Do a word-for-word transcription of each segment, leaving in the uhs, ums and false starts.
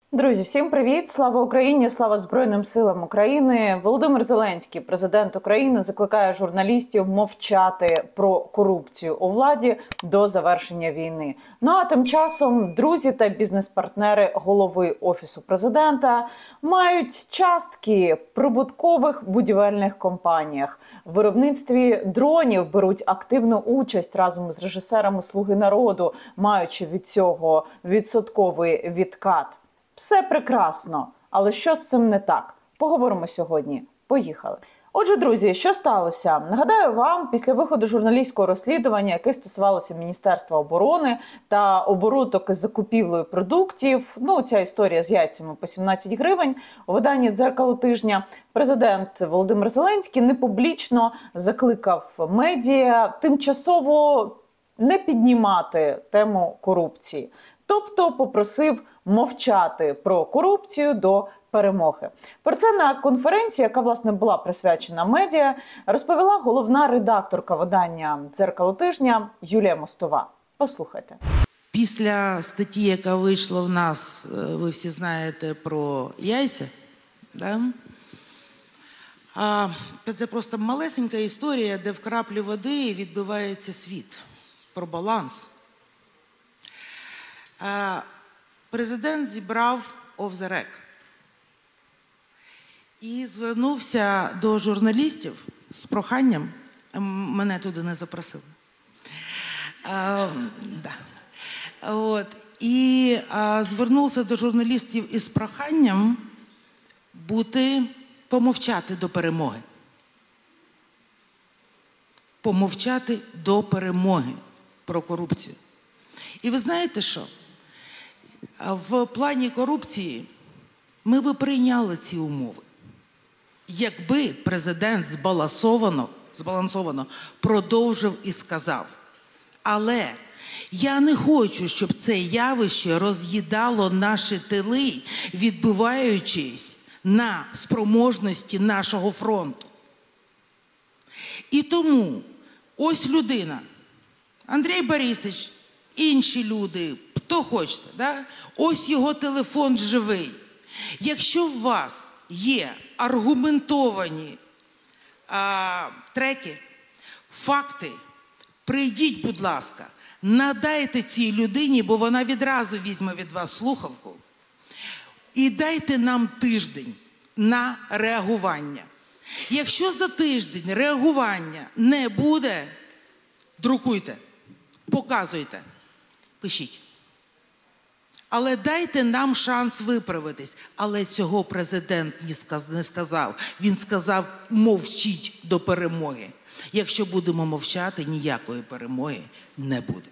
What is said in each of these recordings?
Друзі, всім привіт! Слава Україні! Слава Збройним силам України! Володимир Зеленський, президент України, закликає журналістів мовчати про корупцію у владі до завершення війни. Ну а тим часом друзі та бізнес-партнери голови Офісу президента мають частки в прибуткових будівельних компаніях. В виробництві дронів беруть активну участь разом з режисерами «Слуги народу», маючи від цього відсотковий відкат. Все прекрасно, але що з цим не так? Поговоримо сьогодні. Поїхали. Отже, друзі, що сталося? Нагадаю вам, після виходу журналістського розслідування, яке стосувалося Міністерства оборони та оборудок із закупівлею продуктів, ну, ця історія з яйцями по сімнадцять гривень, у виданні «Дзеркало тижня» президент Володимир Зеленський непублічно закликав медіа тимчасово не піднімати тему корупції. Тобто попросив мовчати про корупцію до перемоги. Про це на конференції, яка, власне, була присвячена медіа, розповіла головна редакторка видання «Дзеркало тижня» Юлія Мостова. Послухайте. Після статті, яка вийшла в нас, ви всі знаєте, про яйця, да? А, це просто малесенька історія, де в краплі води відбивається світ. Про баланс. А, президент зібрав off the record і звернувся до журналістів з проханням, мене туди не запросили, а, да. От, і а, звернувся до журналістів із проханням бути, помовчати до перемоги. Помовчати до перемоги про корупцію. І ви знаєте що? В плані корупції ми би прийняли ці умови, якби президент збалансовано, збалансовано продовжив і сказав. Але я не хочу, щоб це явище роз'їдало наші тили, відбиваючись на спроможності нашого фронту. І тому ось людина, Андрій Борисович, інші люди, хто хочете, да? Ось його телефон живий. Якщо у вас є аргументовані а, треки, факти, прийдіть, будь ласка, надайте цій людині, бо вона відразу візьме від вас слухавку, і дайте нам тиждень на реагування. Якщо за тиждень реагування не буде, друкуйте, показуйте. Пишіть. Але дайте нам шанс виправитись. Але цього президент не сказав. Він сказав, мовчіть до перемоги. Якщо будемо мовчати, ніякої перемоги не буде.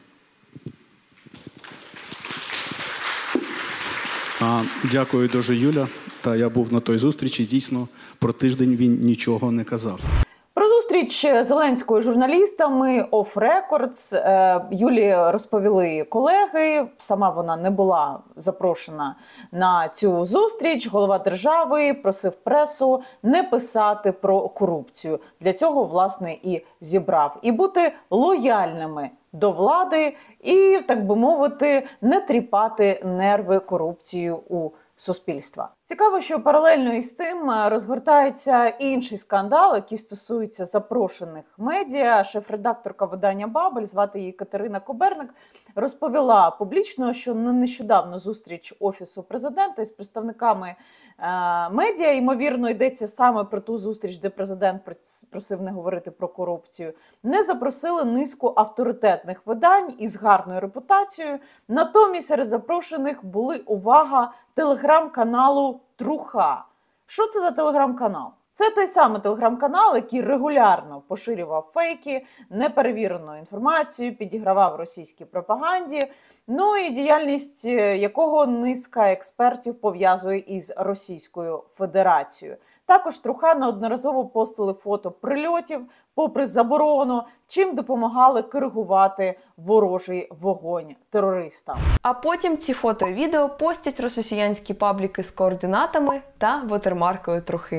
А, дякую дуже, Юля. Та я був на той зустрічі. Дійсно, про тиждень він нічого не казав. Зустріч Зеленського з журналістами off records Юлі розповіли колеги. Сама вона не була запрошена на цю зустріч. Голова держави просив пресу не писати про корупцію. Для цього, власне, і зібрав. І бути лояльними до влади і, так би мовити, не тріпати нерви корупцію у суспільства. Цікаво, що паралельно із цим розгортається інший скандал, який стосується запрошених медіа. Шеф-редакторка видання «Бабель», звати її Катерина Коберник, розповіла публічно, що на нещодавно зустріч Офісу президента із представниками е, медіа, ймовірно, йдеться саме про ту зустріч, де президент просив не говорити про корупцію, не запросили низку авторитетних видань із гарною репутацією. Натомість серед запрошених були, увага, телеграм-каналу «Труха». Що це за телеграм-канал? Це той самий телеграм-канал, який регулярно поширював фейки, неперевірену інформацію, підігравав російській пропаганді, ну і діяльність якого низка експертів пов'язує із Російською Федерацією. Також Труха неодноразово постили фото прильотів, попри заборону, чим допомагали коригувати ворожий вогонь терористам. А потім ці фото і відео постять росіянські пабліки з координатами та ватермаркою Трухи.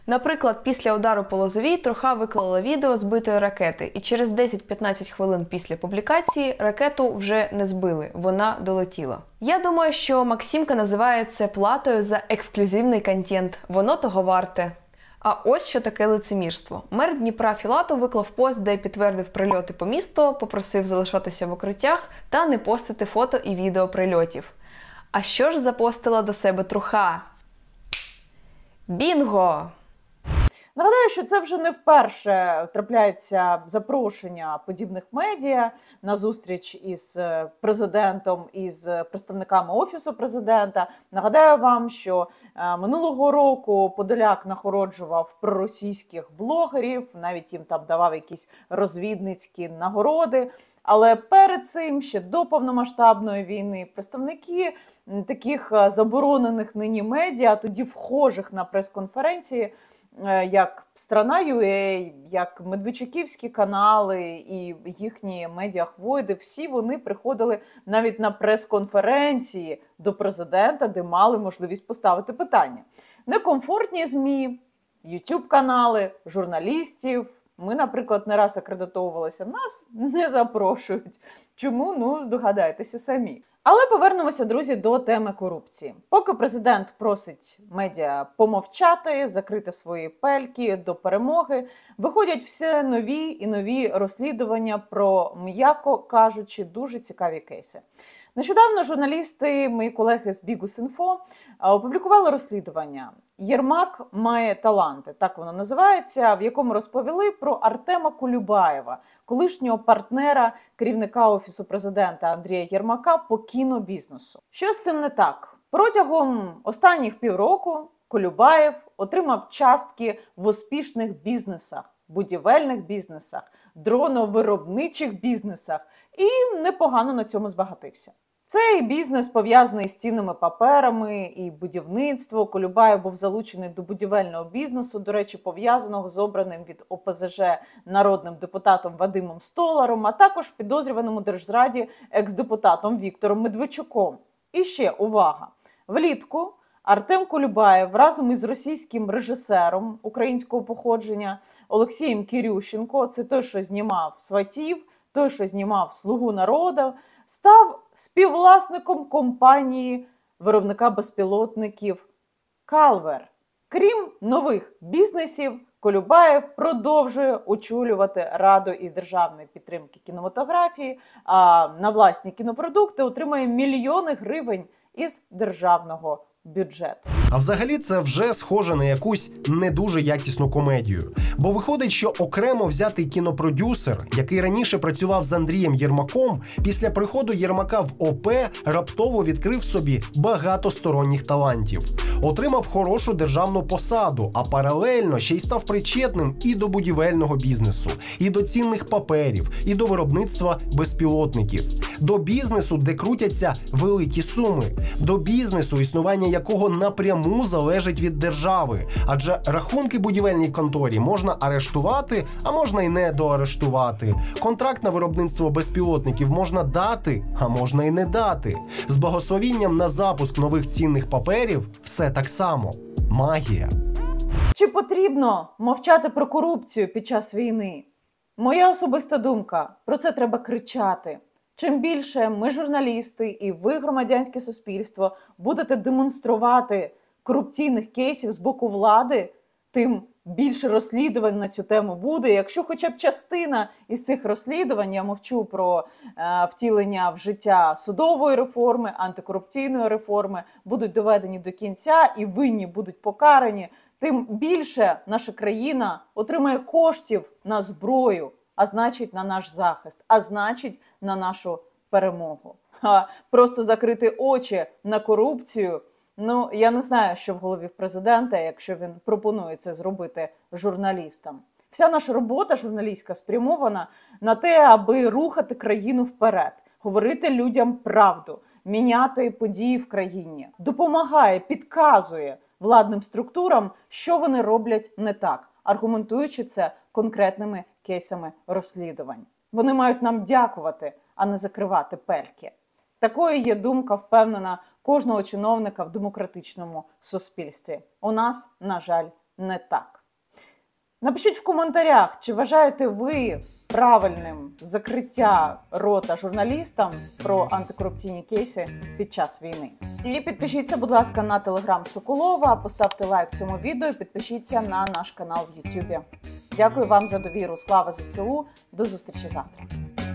Наприклад, після удару по Лозовій Труха виклала відео збитої ракети, і через десять-п'ятнадцять хвилин після публікації ракету вже не збили, вона долетіла. Я думаю, що Максимка називає це платою за ексклюзивний контент, воно того варте. А ось що таке лицемірство. Мер Дніпра Філатов виклав пост, де підтвердив прильоти по місту, попросив залишатися в укриттях та не постити фото і відео прильотів. А що ж запостила до себе Труха? Бінго! Нагадаю, що це вже не вперше трапляється запрошення подібних медіа на зустріч із президентом, із представниками Офісу президента. Нагадаю вам, що минулого року Подоляк нагороджував проросійських блогерів, навіть їм там давав якісь розвідницькі нагороди. Але перед цим, ще до повномасштабної війни, представники таких заборонених нині медіа, тоді вхожих на прес-конференції, як Страна.ua, як Медведчуківські канали і їхні медіахвойди, всі вони приходили навіть на прес-конференції до президента, де мали можливість поставити питання. Некомфортні ЗМІ, ютуб-канали, журналістів. Ми, наприклад, не раз акредитовувалися, нас не запрошують. Чому? Ну, здогадайтеся самі. Але повернемося, друзі, до теми корупції. Поки президент просить медіа помовчати, закрити свої пельки до перемоги, виходять все нові і нові розслідування про, м'яко кажучи, дуже цікаві кейси. Нещодавно журналісти, мої колеги з Бігус.Інфо, опублікували розслідування «Єрмак має таланти», так воно називається, в якому розповіли про Артема Колюбаєва, колишнього партнера керівника Офісу президента Андрія Єрмака по кінобізнесу. Що з цим не так? Протягом останніх півроку Колюбаєв отримав частки в успішних бізнесах, будівельних бізнесах, дроновиробничих бізнесах і непогано на цьому збагатився. Цей бізнес пов'язаний з цінними паперами і будівництво. Колюбаєв був залучений до будівельного бізнесу, до речі, пов'язаного з обраним від О Пе Зе Же народним депутатом Вадимом Столаром, а також підозрюваним у держзраді екс-депутатом Віктором Медведчуком. І ще, увага, влітку Артем Колюбаєв разом із російським режисером українського походження Олексієм Кірющенко, це той, що знімав «Сватів», той, що знімав «Слугу народу», став співвласником компанії виробника безпілотників «Калвер». Крім нових бізнесів, Колюбаєв продовжує очолювати Раду із державної підтримки кінематографії, а на власні кінопродукти отримає мільйони гривень із державного бюджету. А взагалі це вже схоже на якусь не дуже якісну комедію. Бо виходить, що окремо взятий кінопродюсер, який раніше працював з Андрієм Єрмаком, після приходу Єрмака в О Пе раптово відкрив собі багато сторонніх талантів. Отримав хорошу державну посаду, а паралельно ще й став причетним і до будівельного бізнесу, і до цінних паперів, і до виробництва безпілотників. До бізнесу, де крутяться великі суми. До бізнесу, існування якого напряму залежить від держави. Адже рахунки будівельній конторі можна арештувати, а можна й не доарештувати. Контракт на виробництво безпілотників можна дати, а можна й не дати. З благословінням на запуск нових цінних паперів все так само. Магія. Чи потрібно мовчати про корупцію під час війни? Моя особиста думка, про це треба кричати. Чим більше ми, журналісти, і ви, громадянське суспільство, будете демонструвати корупційних кейсів з боку влади, тим більше розслідувань на цю тему буде. Якщо хоча б частина із цих розслідувань, я мовчу про е, втілення в життя судової реформи, антикорупційної реформи, будуть доведені до кінця і винні будуть покарані, тим більше наша країна отримає коштів на зброю, а значить на наш захист, а значить на нашу перемогу. А просто закрити очі на корупцію, ну, я не знаю, що в голові в президента, якщо він пропонує це зробити журналістам. Вся наша робота журналістська спрямована на те, аби рухати країну вперед, говорити людям правду, міняти події в країні, допомагає, підказує владним структурам, що вони роблять не так, аргументуючи це конкретними кейсами розслідувань. Вони мають нам дякувати, а не закривати пельки. Такою є думка, впевнена, кожного чиновника в демократичному суспільстві. У нас, на жаль, не так. Напишіть в коментарях, чи вважаєте ви правильним закриття рота журналістам про антикорупційні кейси під час війни. І підпишіться, будь ласка, на телеграм Соколова, поставте лайк цьому відео, підпишіться на наш канал в Ютубі. Дякую вам за довіру. Слава ЗСУ. До зустрічі завтра.